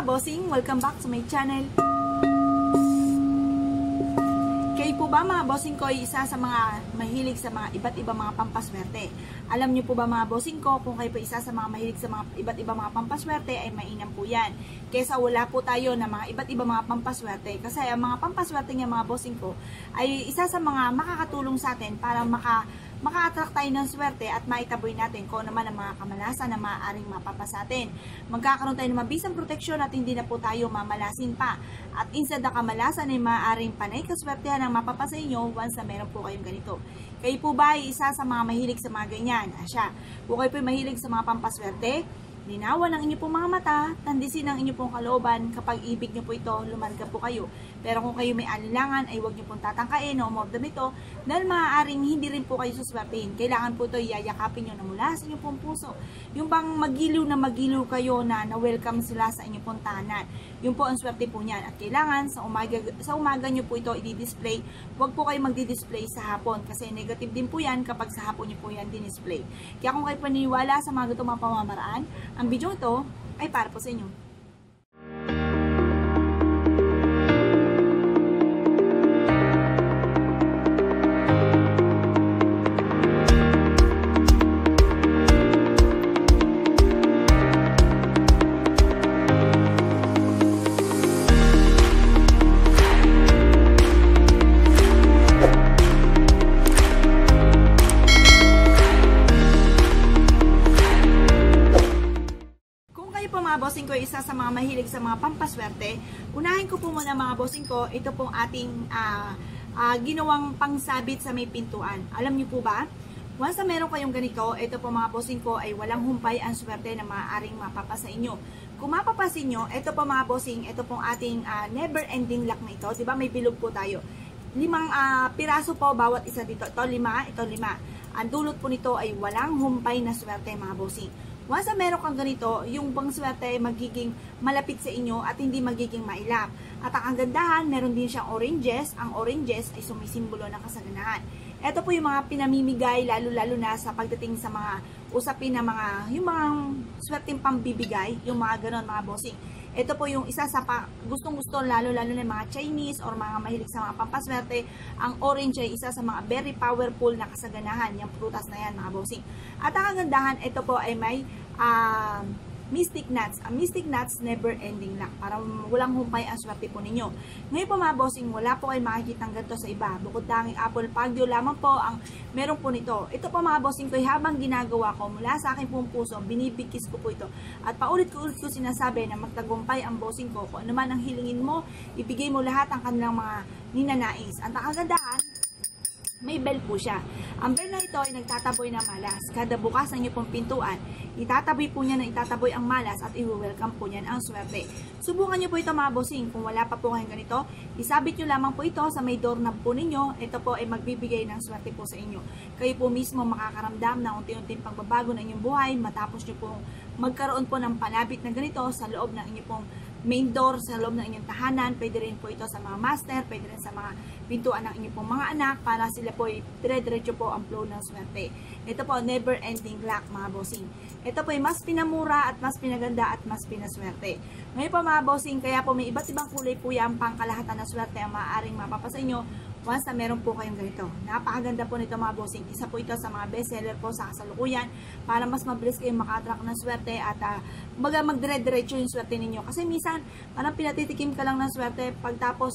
mga bossing, welcome back to my channel. Kayo po ba mga bossing ko ay isa sa mga mahilig sa mga iba't ibang mga pampaswerte? Alam niyo po ba mga bossing ko, kung kayo po isa sa mga mahilig sa mga iba't ibang mga pampaswerte ay mainam po yan. Kesa wala po tayo na mga iba't ibang mga pampaswerte. Kasi ang mga pampaswerte niya mga bossing ko ay isa sa mga makakatulong sa atin para maka-attract tayo ng swerte at maitaboy natin kung naman ang mga kamalasan na maaaring mapapasa atin. Magkakaroon tayo ng mabisang proteksyon at hindi na po tayo mamalasin pa. At instead na kamalasan ay maaaring panay kaswertehan ang mapapasa inyo once na meron po kayong ganito. Kayo po ba ay isa sa mga mahilig sa mga ganyan? Asya, kung kayo po ay mahilig sa mga pampaswerte, linawan ang inyo pong mga mata, tandisin ang inyo pong kalooban, kapag ibig nyo po ito, lumarga po kayo. Pero kung kayo may alinlangan, ay huwag nyo pong tatangkain o umordam ito, dahil maaaring hindi rin po kayo suswertein. Kailangan po ito iyayakapin nyo na mula sa inyo pong puso. Yung bang magiliw na magiliw kayo na welcome sila sa inyo pong tahanan. Yung po ang swerte po niyan. At kailangan sa umaga nyo po ito i-display. Huwag po kayo magdi-display sa hapon kasi negative din po yan kapag sa hapon nyo po yan din-display. Kaya kung kayo paniniwala sa mga ganitong mga pamamaraan, ang video ito ay para po sa inyo. Mga bossing ko, isa sa mga mahilig sa mga pampaswerte, unahin ko po muna mga bossing ko, ito pong ating ginawang pangsabit sa may pintuan. Alam niyo po ba? Once na meron kayong ganito, ito po mga bossing ko ay walang humpay ang swerte na maaaring mapapasa inyo. Kung mapapasin nyo, ito po mga bossing, ito pong ating never ending luck na ito. Diba may bilog po tayo. 5 piraso po bawat isa dito. Ito 5, ito 5. Ang dulot po nito ay walang humpay na swerte mga bossing. Once na meron kang ganito, yung bang swerte ay magiging malapit sa inyo at hindi magiging mailap. At ang kagandahan, meron din siyang oranges. Ang oranges ay sumisimbolo ng kasaganahan. Ito po yung mga pinamimigay, lalo-lalo na sa pagdating sa mga usapin na yung mga swerteng pambibigay, yung mga ganon mga bossing. Ito po yung isa sa gustong-gusto, lalo-lalo na mga Chinese or mga mahilig sa mga pampaswerte. Ang orange ay isa sa mga very powerful na kasaganahan, yung prutas na yan mga bossing. At ang kagandahan, ito po ay may mystic nuts. Ang mystic nuts, never ending luck. Para walang humpay ang swerte po ninyo. Ngayon po mga bossing, wala po kayo makikita ng ganito sa iba. Bukod tanging apple pagyo lamang po ang meron po nito. Ito po mga bossing ko, habang ginagawa ko mula sa aking pong puso, binibigkis ko po ito. At paulit ko sinasabi na magtagumpay ang bossing ko. Kung ano man ang hilingin mo, ibigay mo lahat ang kanilang mga ninanais. At ang kagandahan, may bell po siya. Ang bell na ito ay nagtataboy ng malas. Kada bukas ng inyong pong pintuan, itataboy po niya na itataboy ang malas at i-welcome po niyan ang swerte. Subukan niyo po ito mga bossing. Kung wala pa po kayong ganito, isabit niyo lamang po ito sa may doorknob po ninyo. Ito po ay magbibigay ng swerte po sa inyo. Kayo po mismo makakaramdam na unti-unting pagbabago ng inyong buhay matapos niyo po magkaroon po ng panabit na ganito sa loob ng inyong pong main door, sa loob ng inyong tahanan. Pwede rin po ito sa mga master, pwede rin sa mga pintuan ng inyong pong mga anak para sila po ay dire-diretso po ang flow ng swerte. Ito po, never ending luck mga bossing. Ito po ay mas pinamura at mas pinaganda at mas pinaswerte. Ngayon po mga bossing, kaya po may iba't ibang kulay po yan pangkalahatan na swerte ang maaaring mapapasa inyo once na meron po kayong ganito. Napakaganda po nito mga bossing. Isa po ito sa mga bestseller po sa kasalukuyan para mas mabilis kayong maka-attract ng swerte at magdire-diretso yung swerte ninyo. Kasi minsan, parang pinatitikim ka lang ng swerte pagtapos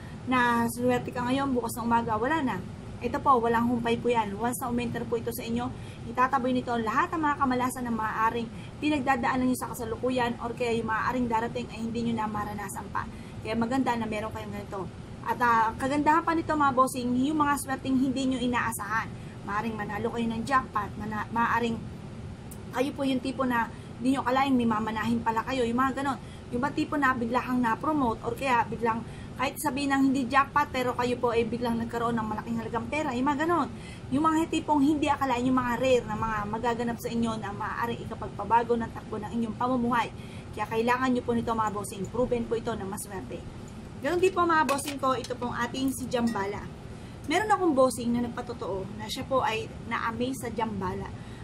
na swerte ka ngayon, bukas ng umaga, wala na. Ito po, walang humpay po yan. Once na umenter po ito sa inyo, itataboy nito lahat ng mga kamalasan na maaaring pinagdadaanan nyo sa kasalukuyan or kaya yung maaaring darating ay hindi nyo na maranasan pa. Kaya maganda na meron kayong ganito. At kagandahan pa nito mga bossing, yung mga swerteng hindi nyo inaasahan. Maaaring manalo kayo ng jackpot, maaaring kayo po yung tipo na hindi nyo kalaing may mamanahin pala kayo, yung mga ganon. Yung ba tipo na bigla kang na-promote or kaya biglang kahit sabihin ng hindi jackpot pero kayo po ay biglang nagkaroon ng malaking halagang pera, yung mga ganon. Yung mga tipong hindi akalain, yung mga rare na mga magaganap sa inyo na maaaring ikapagpabago ng takbo ng inyong pamumuhay. Kaya kailangan nyo po nito mga bossing, proven po ito na maswerte. Ganon din po mga bossing ko, ito pong ating si Jambala. Meron akong bossing na nagpatotoo na siya po ay na-amaze sa Jambala.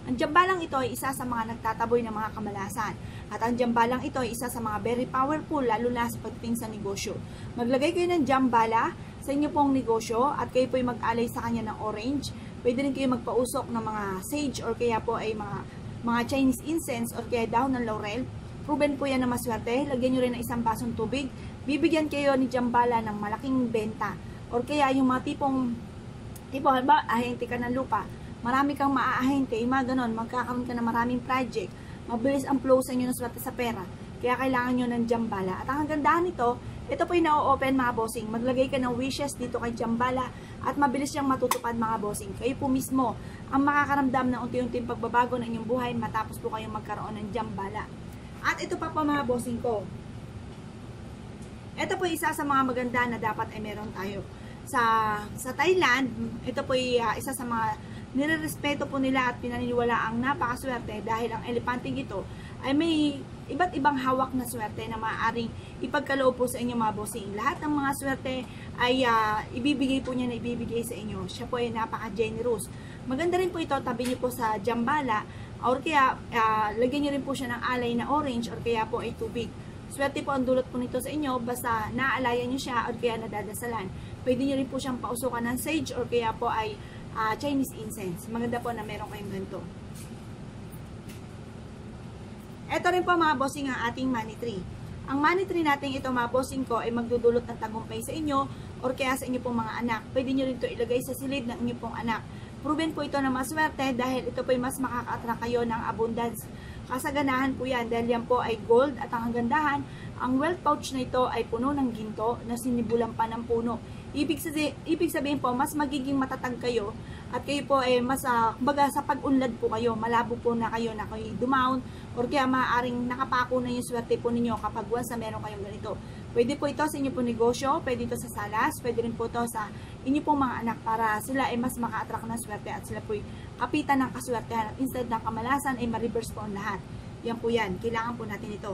Ang jambalang ito ay isa sa mga nagtataboy ng mga kamalasan. At ang jambalang ito ay isa sa mga very powerful, lalo na sa pagdating sa negosyo. Maglagay kayo ng jambala sa inyo pong negosyo at kayo po ay mag-alay sa kanya ng orange. Pwede rin kayo magpausok ng mga sage or kaya po ay mga Chinese incense or kaya dahon ng laurel. Proven po yan na maswerte. Lagyan nyo rin ng isang basong tubig. Bibigyan kayo ni jambala ng malaking benta. Or kaya yung mga tipong halimbawa, ahente ka ng lupa. Marami kang maaahente, yung mga ganon, magkakaroon ka ng maraming project, mabilis ang flow sa inyo ng swerte sa pera, kaya kailangan nyo ng jambala. At ang kagandahan nito, ito po yung na-open mga bossing, maglagay ka ng wishes dito kay jambala at mabilis siyang matutupad mga bossing. Kayo po mismo ang makakaramdam ng unti-unting pagbabago ng inyong buhay matapos po kayong magkaroon ng jambala. At ito pa po mga bossing ko, ito po isa sa mga maganda na dapat ay meron tayo. Sa Thailand, ito po isa sa mga nirerespeto po nila at pinaniniwala ang napakaswerte dahil ang elepanteng ito ay may iba't ibang hawak na swerte na maaaring ipagkaloob po sa inyo mga bossing. Lahat ng mga swerte ay ibibigay po niya na ibibigay sa inyo. Siya po ay napaka-generous. Maganda rin po ito, tabi niyo po sa jambala or kaya lagyan niyo rin po siya ng alay na orange or kaya po ay tubig. Swerte po ang dulot po nito sa inyo basta naalayan niyo siya or kaya nadadasalan. Pwede niyo rin po siyang pausukan ng sage or kaya po ay Chinese incense. Maganda po na meron kayong ganito. Ito rin po mga bossing ang ating money tree. Ang money tree natin ito mga bossing ko ay magdudulot ng tagumpay sa inyo or kaya sa inyo pong mga anak. Pwede nyo rin ito ilagay sa silid ng inyo pong anak. Proven po ito na maswerte dahil ito po ay mas makaka-attract kayo ng abundance. Kasaganahan po yan dahil yan po ay gold at ang kagandahan, ang wealth pouch na ito ay puno ng ginto na sinibulan pa ng puno. Ibig sabihin po, mas magiging matatag kayo at kayo po ay mas, kumbaga sa pag-unlad po kayo, malabo po na kayo na kayo dumaon or kaya maaaring nakapako na yung swerte po ninyo kapag once na meron kayong ganito. Pwede po ito sa inyo po negosyo, pwede ito sa salas, pwede rin po ito sa inyo pong mga anak para sila ay mas maka-attract ng swerte at sila po ay kapitan ng kaswertehan at instead ng kamalasan ay ma-reverse po ang lahat. Yan po yan, kailangan po natin ito.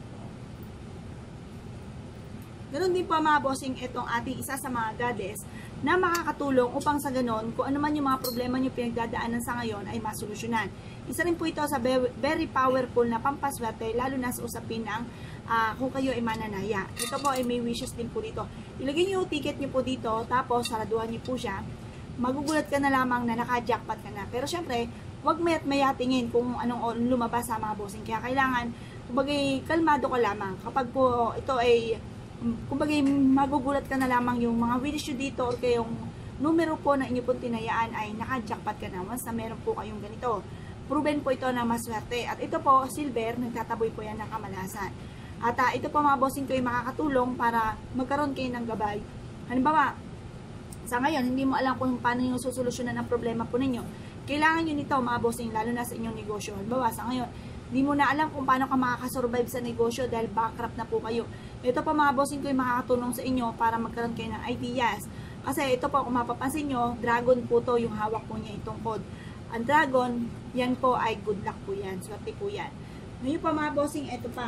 Ganon din po mga bossing, itong ating isa sa mga goddess na makakatulong upang sa ganon, kung ano man yung mga problema nyo pinagdadaanan sa ngayon ay masolusyonan. Isa rin po ito sa very powerful na pampaswerte, lalo na sa usapin ng kung kayo ay mananaya. Ito po ay may wishes din po dito. Ilagay nyo yung ticket nyo po dito, tapos saraduhan nyo po siya. Magugulat ka na lamang na naka-jackpot ka na. Pero syempre, huwag maya tingin kung anong lumabas sa mga bossing. Kaya kailangan, kumbaga, kalmado ka lamang. Kapag po ito ay kumbaga magugulat ka na lamang yung mga wish nyo dito or kayong numero po na inyo pong tinayaan ay naka-jackpot ka na once na meron po kayong ganito. Proven po ito na maswerte. At ito po, silver, nagtataboy po yan ng kamalasan. At ito po mga bossing ko ay makakatulong para magkaroon kayo ng gabay. Halimbawa, sa ngayon, hindi mo alam kung paano yung susolusyonan ang problema po ninyo. Kailangan nyo nito mga bossing, lalo na sa inyong negosyo. Halimbawa, sa ngayon, hindi mo na alam kung paano ka makakasurvive sa negosyo dahil bankrupt na po kayo. Ito po mga bossing ko ay makakatulong sa inyo para magkaroon kayo ng ideas. Kasi ito po, kung mapapansin nyo, dragon po to yung hawak po niya itong code. Ang dragon, yan po ay good luck po yan. Swerte po yan. Ngayon po mga bossing, ito pa.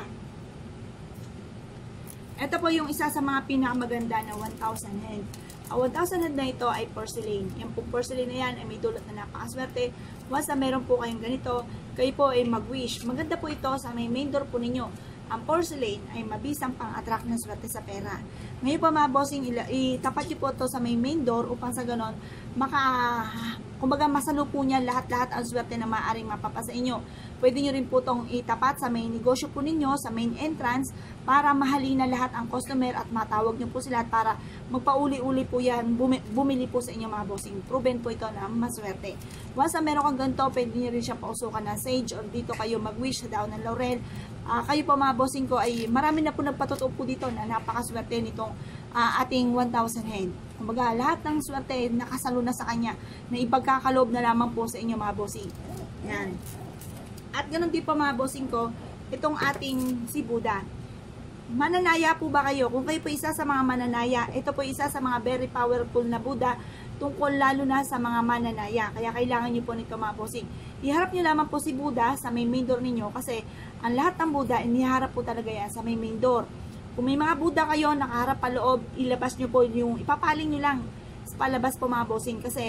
Ito po yung isa sa mga pinakamaganda na 1,000 head. Ang 1,000 head na ito ay porcelain. Yan po porcelain na yan ay may dulot na napakaswerte. Once na meron po kayong ganito, kayo po ay mag-wish. Maganda po ito sa main door po ninyo. Ang porcelain ay mabisang pang-attract ng swerte sa pera. Ngayon po mga bossing, itapat niyo po ito sa main door upang sa ganon, kumbaga masalupo niya lahat-lahat ang swerte na maaaring mapapasa inyo. Pwede nyo rin po itong itapat sa main negosyo po ninyo, sa main entrance, para mahalina lahat ang customer at matawag nyo po sila para magpauli-uli po yan, bumili po sa inyo mga bossing. Proven po ito na maswerte. Once na meron kang ganito, pwede nyo rin siya pausukan ng sage or dito kayo mag-wish sa daon ng laurel. Kayo po mga bossing ko ay marami na po nagpatotoo po dito na napakaswerte nitong ating 1,000 hen. Kumbaga lahat ng swerte nakasalo na sa kanya na ipagkakaloob na lamang po sa inyo mga bossing. Yan. At ganun din po mga bossing ko, itong ating si Buddha. Mananaya po ba kayo? Kung kayo po isa sa mga mananaya, ito po isa sa mga very powerful na Buddha tungkol lalo na sa mga mananaya. Kaya kailangan nyo po nito mga bossing. Iharap nyo lamang po si Buddha sa main door ninyo kasi ang lahat ng Buddha, iniharap po talaga yan sa main door. Kung may mga Buddha kayo, nakaharap pa loob, ilabas nyo po yung, ipapaling nyo lang sa palabas po mga bossing kasi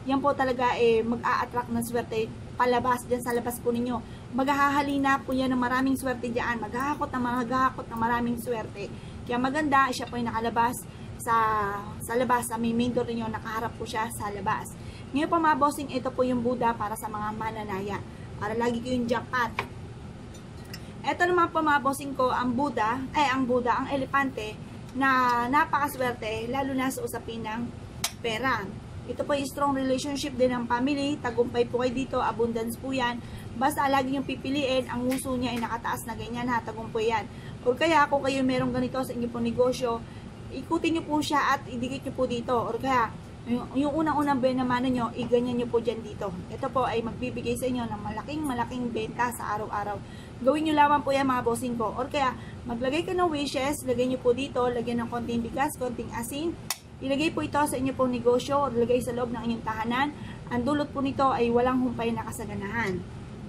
yan po talaga mag-a-attract ng swerte palabas dyan sa labas po ninyo. Maghahalina po yan ng maraming swerte dyan. Maghahakot ng maraming swerte. Kaya maganda, siya po ay nakalabas sa labas. Sa may main door ninyo, nakaharap po siya sa labas. Ngayon po mga bossing, ito po yung Buddha para sa mga mananaya. Para lagi kayong jackpot. Ito naman po mga bossing ko, ang Buddha, ang elepante, na napakaswerte, lalo na sa usapin ng pera. Ito po yung strong relationship din ng family, tagumpay po kayo dito, abundance po yan. Basta lagi yung pipiliin, ang nguso niya ay nakataas na ganyan ha, tagumpay yan. O kaya kung kayo merong ganito sa inyo po negosyo, ikutin nyo po siya at idikit nyo po dito. O kaya, yung unang-unang benamano nyo, iganyan nyo po dyan dito. Ito po ay magbibigay sa inyo ng malaking benta sa araw-araw. Gawin nyo lamang po yan mga bossing ko. O kaya, maglagay ka ng wishes, lagay nyo po dito, lagyan ng konting bigas, konting asin. Ilagay po ito sa inyo pong negosyo o ilagay sa loob ng inyong tahanan. Ang dulot po nito ay walang humpay na kasaganahan.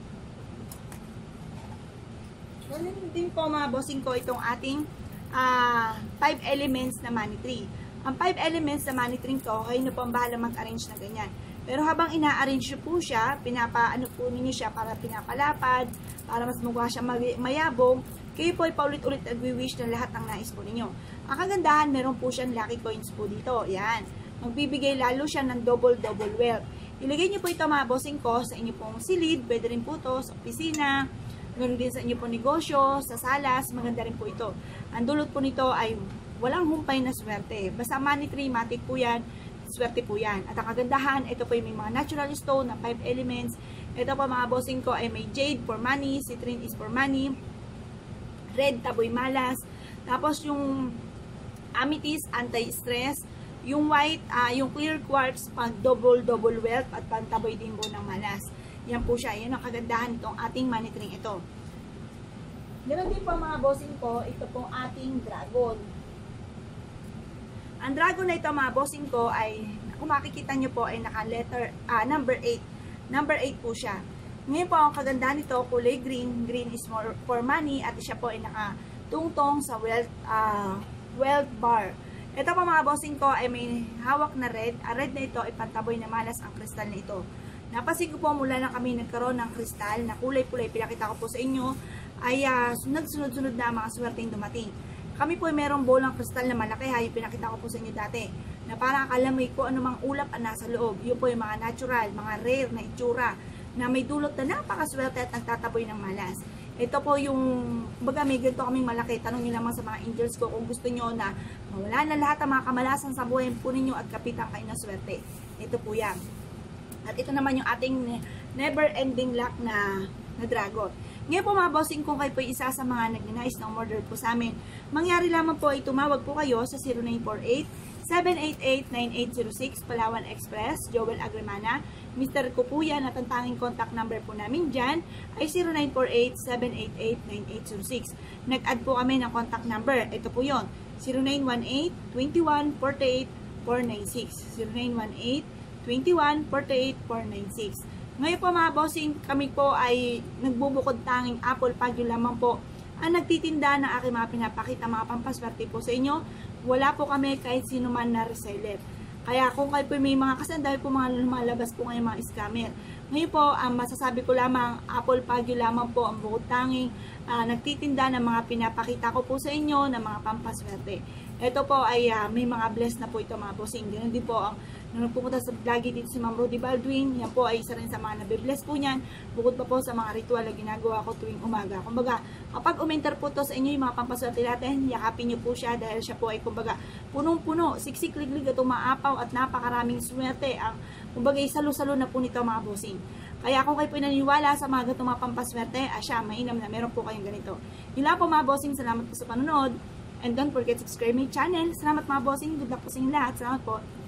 Ganun din po mga bossing ko itong ating 5 elements na money tree. Ang 5 elements na money tree ko, kayo na po ang bahala mag-arrange na ganyan. Pero habang ina-arrange po siya, pinapaano po ninyo siya para pinapalapad, para mas mukha siya mayabong, kayo po ay paulit-ulit nagwi-wish na lahat ng nais po ninyo. Ang kagandahan, meron po siyang lucky coins po dito. Yan. Magbibigay lalo siya ng double wealth. Ilagay niyo po ito mga bossing ko sa inyo pong silid. Pwede rin po ito sa opisina. Ganoon din sa inyo pong negosyo, sa salas. Maganda rin po ito. Ang dulot po nito ay walang humpay na swerte. Basta money tree, matic po yan. Swerte po yan. At ang kagandahan, ito po yung may mga natural stone na 5 elements. Ito po mga bossing ko ay may jade for money. Citrine is for money. Red, taboy malas. Tapos yung amethyst, anti-stress. Yung white, yung clear quartz, pang double wealth at pang taboy din po ng malas. Yan po siya. Yan ang kagandahan itong ating money tree ito. Ganoon din po mga bossing ko, ito pong ating dragon. Ang dragon na ito mga bossing ko ay, kung makikita nyo po ay naka-letter, number 8. Number 8 po siya. Ngayon po, ang kagandahan nito, kulay green. Green is more for money at siya po ay nakatungtong sa wealth bar. Ito po mga bossing ko ay may hawak na red. Ang red na ito ay pantaboy na malas ang kristal na ito. Napansin ko po mula na kami nagkaroon ng kristal na kulay-kulay, pinakita ko po sa inyo, ay nagsunod-sunod na mga swerteng dumating. Kami po ay merong bolang kristal na malaki ha, yung pinakita ko po sa inyo dati. Na parang akala may kung anumang ulap ang nasa loob. Yun po yung mga natural, mga rare na itsura na may dulot na napakaswerte at nagtataboy ng malas. Ito po yung, baga may ganito kaming malaki. Tanong nyo naman sa mga angels ko kung gusto nyo na mawala na lahat ng mga kamalasan sa buhay po ninyo at kapitan kayo ng swerte. Ito po yan. At ito naman yung ating never-ending luck na dragon. Ngayon po mga bossing, kung kayo po isa sa mga nagnanais na umorder po sa amin, mangyari lamang po ay tumawag po kayo sa 0948-788-9806 Palawan Express, Joel Agremana. Mr. ko po yan at ang tanging contact number po namin dyan ay 0948-788-9806. Nag-add po kami ng contact number. Ito po yon 0918-2148-496 0918-2148-496. Ngayon po mga bossing, kami po ay nagbubukod tanging Apple Pag yun lamang po ang nagtitinda ng aking mga pinapakita mga pampaswerte po sa inyo. Wala po kami kahit sino man na reseller. Kaya kung kayo po may mga kasandahay po mga lumalabas po ngayon mga scammer. Ngayon po, masasabi ko lamang, Apple Pag yun lamang po ang bukod tanging nagtitinda ng mga pinapakita ko po sa inyo ng mga pampaswerte. Ito po ay may mga bless na po ito mga bossing. Ganun din po ang nung nagpupunta sa lagi dito si Ma'am Rudy Baldwin, yan po ay isa rin sa mga nabibless po niyan, bukod pa po sa mga ritual na ginagawa ko tuwing umaga. Kumbaga, kapag umenter po to sa inyo yung mga pampaswerte natin, yakapin niyo po siya dahil siya po ay kumbaga punong-puno, siksik-liglig at umaapaw at napakaraming swerte. Ang kumbaga salo-salo na po nito mga bossing. Kaya kung kayo po naniniwala sa mga gatong mga pampaswerte, siya, mainam na meron po kayong ganito. Yun lang po mga bossing, salamat po sa panonood. And don't forget to subscribe my channel. Salamat mga bossing, good luck po sa inyo lahat. Salamat po.